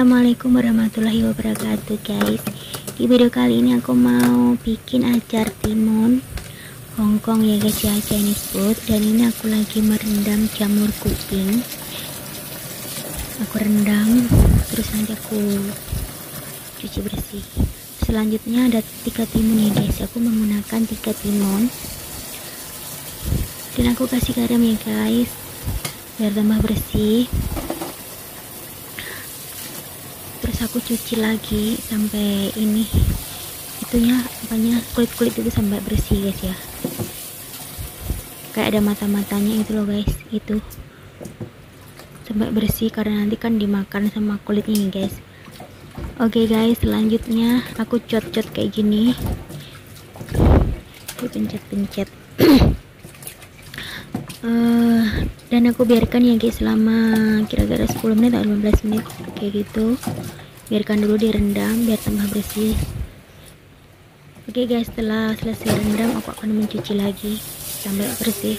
Assalamualaikum warahmatullahi wabarakatuh guys. Di video kali ini aku mau bikin acar timun Hongkong ya guys ya, Chinese food. Dan ini aku lagi merendam jamur kuping. Aku rendam terus nanti aku cuci bersih. Selanjutnya ada 3 timun ya guys. Aku menggunakan 3 timun. Dan aku kasih garam ya guys biar tambah bersih. Terus aku cuci lagi sampai ini itunya apanya kulit itu sampai bersih guys ya, kayak ada mata-matanya itu loh guys, itu sampai bersih karena nanti kan dimakan sama kulitnya guys. Oke guys, selanjutnya aku cot-cot kayak gini, dipencet-pencet. Dan aku biarkan ya guys selama kira-kira 10 menit atau 15 menit kayak gitu. Biarkan dulu direndam biar tambah bersih. Oke guys, setelah selesai rendam aku akan mencuci lagi sampai bersih.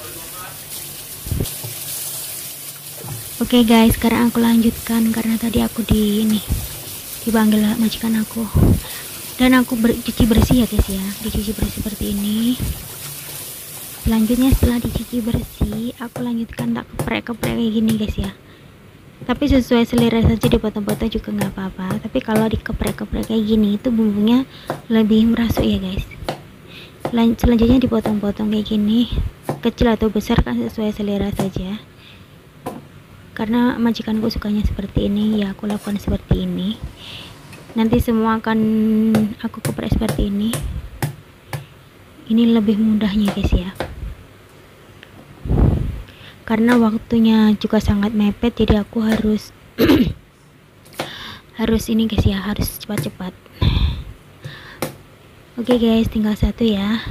Oke guys, sekarang aku lanjutkan karena tadi aku dipanggil majikan aku. Dan aku cuci bersih ya guys ya, dicuci bersih seperti ini. Selanjutnya setelah dicuci bersih, aku lanjutkan tak keprek-keprek kayak gini guys ya. Tapi sesuai selera saja, dipotong-potong juga nggak apa-apa. Tapi kalau dikeprek-keprek kayak gini itu bumbunya lebih merasuk ya guys. Selanjutnya dipotong-potong kayak gini, kecil atau besar kan sesuai selera saja. Karena majikanku sukanya seperti ini, ya aku lakukan seperti ini. Nanti semua akan aku keprek seperti ini. Ini lebih mudahnya guys ya. Karena waktunya juga sangat mepet, jadi aku harus harus ini guys ya, harus cepat-cepat. Oke guys, tinggal satu ya.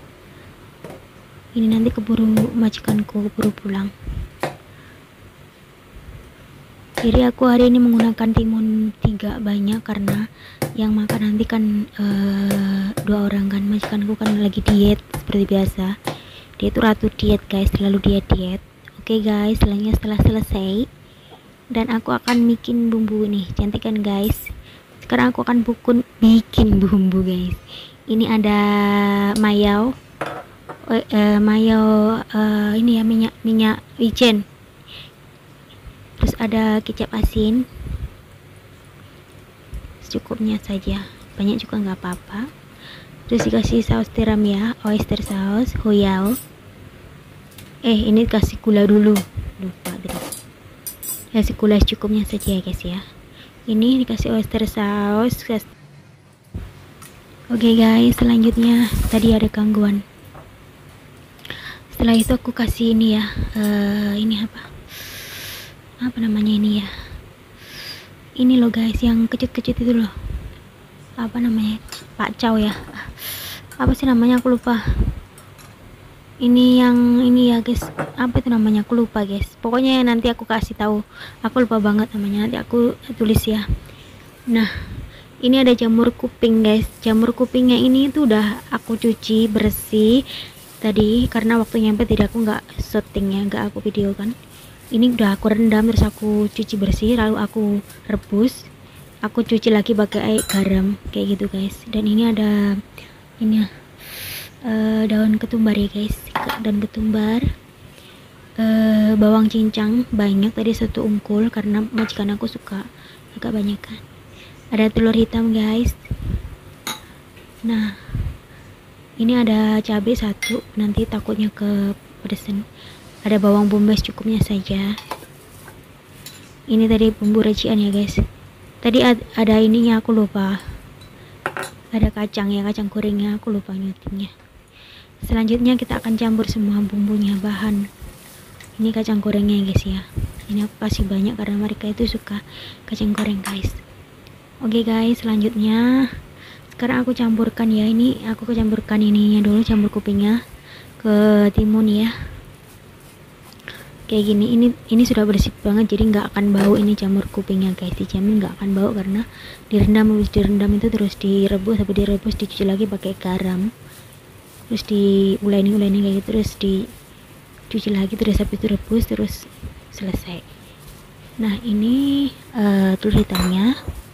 Ini nanti keburu majikanku keburu pulang. Jadi aku hari ini menggunakan timun 3 banyak karena yang makan nanti kan 2 orang kan. Majikanku kan lagi diet seperti biasa. Dia itu ratu diet guys, selalu diet. Oke guys, setelah selesai dan aku akan bikin bumbu nih, cantik kan guys. Sekarang aku akan bikin bumbu guys. Ini ada mayo, ini ya minyak wijen. Terus ada kecap asin, secukupnya saja, banyak juga nggak apa-apa. Terus dikasih saus tiram ya, oyster sauce, hoiao. Ini kasih gula dulu, lupa tadi. Kasih gula secukupnya saja ya guys ya. Ini dikasih oyster sauce. Oke guys, selanjutnya tadi ada gangguan. Setelah itu aku kasih ini ya, ini apa namanya ini ya, ini loh guys yang kecut-kecut itu loh, apa namanya, pakcoy ya, apa sih namanya aku lupa. Ini yang ini ya guys, apa itu namanya aku lupa guys. Pokoknya nanti aku kasih tahu, aku lupa banget namanya, nanti aku tulis ya. Nah ini ada jamur kuping guys. Jamur kupingnya ini tuh udah aku cuci bersih tadi karena waktu nyampe tidak, aku nggak syuting ya, nggak aku video kan. Ini udah aku rendam terus aku cuci bersih, lalu aku rebus, aku cuci lagi pakai air garam kayak gitu guys. Dan ini ada ini daun ketumbar ya guys, daun ketumbar, bawang cincang banyak tadi 1 ungkul karena majikan aku suka agak banyak kan. Ada telur hitam guys. Nah ini ada cabai 1, nanti takutnya kepedesan. Ada bawang bombay secukupnya saja. Ini tadi bumbu racikan ya guys. Tadi ada ininya aku lupa, ada kacang ya, kacang gorengnya aku lupa nyutingnya. Selanjutnya kita akan campur semua bumbunya, bahan. Ini kacang gorengnya guys ya. Ini aku kasih banyak karena mereka itu suka kacang goreng guys. Oke guys, selanjutnya sekarang aku campurkan ya, ini aku campurkan ininya dulu, jamur kupingnya ke timun ya. Kayak gini, ini sudah bersih banget jadi nggak akan bau ini jamur kupingnya guys, dijamin nggak akan bau karena direndam itu terus direbus, dicuci lagi pakai garam, terus diuleni kayak gitu, terus dicuci lagi, terus habis itu rebus, terus selesai. Nah ini telur hitamnya,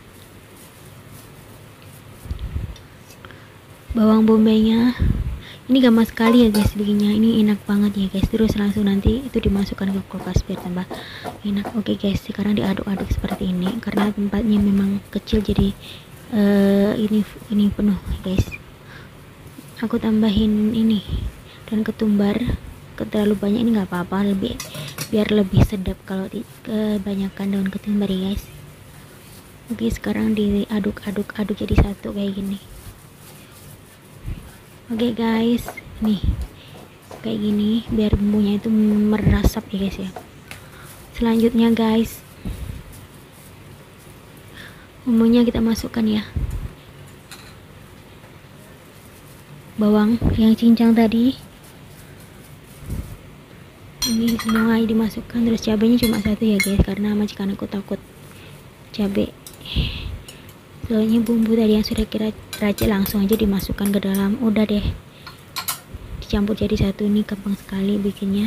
bawang bombaynya. Ini gampang sekali ya guys bikinnya, ini enak banget ya guys. Terus langsung nanti itu dimasukkan ke kulkas biar tambah enak. Oke guys, sekarang diaduk-aduk seperti ini karena tempatnya memang kecil, jadi ini penuh guys. Aku tambahin ini dan ketumbar. Terlalu banyak ini nggak apa-apa, biar lebih sedap kalau kebanyakan daun ketumbar ya guys. Oke, sekarang diaduk-aduk jadi satu kayak gini. Oke guys, nih kayak gini biar bumbunya itu meresap ya guys ya. Selanjutnya guys, bumbunya kita masukkan ya. Bawang yang cincang tadi ini semua dimasukkan, terus cabenya cuma satu ya guys, karena majikan aku takut cabai. Soalnya bumbu tadi yang sudah kita racik langsung aja dimasukkan ke dalam, udah deh dicampur jadi satu. Ini gampang sekali bikinnya.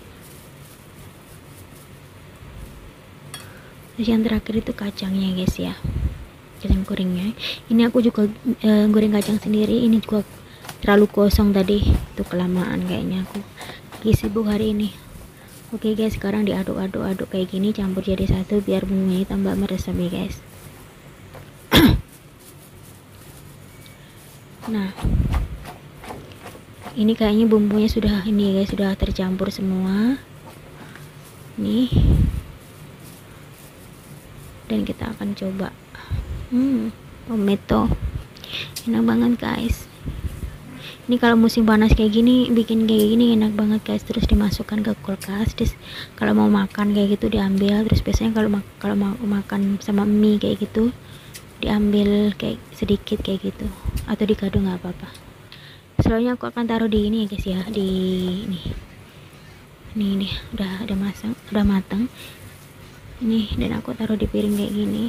Terus yang terakhir itu kacangnya guys ya, kacang gorengnya. Ini aku juga goreng kacang sendiri, ini juga terlalu kosong tadi, itu kelamaan kayaknya, aku lagi sibuk hari ini. Oke guys, sekarang diaduk-aduk kayak gini, campur jadi satu biar bumbunya tambah meresap ya guys. Nah ini kayaknya bumbunya sudah ini guys, sudah tercampur semua nih, dan kita akan coba. Tomato enak banget guys. Ini kalau musim panas kayak gini, bikin kayak gini enak banget guys. Terus dimasukkan ke kulkas, terus kalau mau makan kayak gitu diambil. Terus biasanya kalau mau makan sama mie kayak gitu diambil kayak sedikit kayak gitu, atau digado nggak apa-apa. Selanjutnya aku akan taruh di ini ya guys ya, di ini udah matang ini, dan aku taruh di piring kayak gini.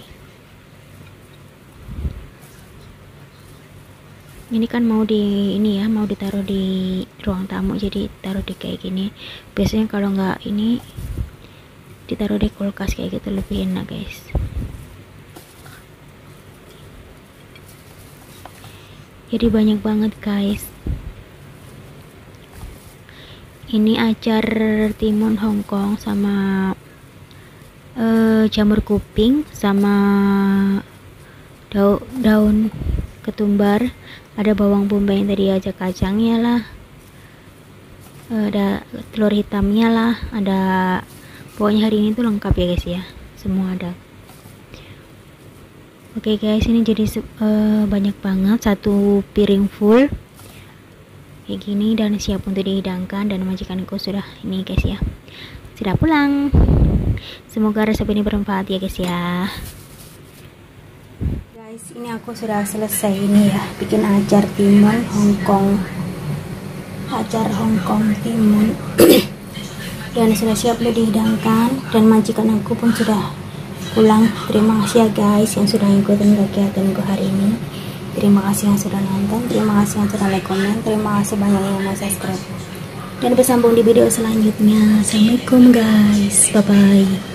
Ini kan mau ditaruh di ruang tamu, jadi taruh di kayak gini. Biasanya kalau nggak ini ditaruh di kulkas kayak gitu lebih enak guys. Jadi banyak banget guys. Ini acar timun Hongkong sama jamur kuping sama daun ketumbar, ada bawang bombay yang tadi aja, kacangnya lah, ada telur hitamnya lah, ada, pokoknya hari ini tuh lengkap ya guys ya, semua ada. Oke guys, ini jadi banyak banget, satu piring full kayak gini, dan siap untuk dihidangkan. Dan majikanku sudah ini guys ya, sudah pulang. Semoga resep ini bermanfaat ya guys ya. Guys, ini aku sudah selesai ini ya, bikin acar timun Hongkong, acar Hongkong timun dan sudah siap untuk dihidangkan. Dan majikan aku pun sudah pulang. Terima kasih ya guys yang sudah ngikutin kegiatanku hari ini. Terima kasih yang sudah nonton, terima kasih yang sudah like, komen, terima kasih banyak yang mau subscribe. Dan bersambung di video selanjutnya. Assalamualaikum guys, bye bye.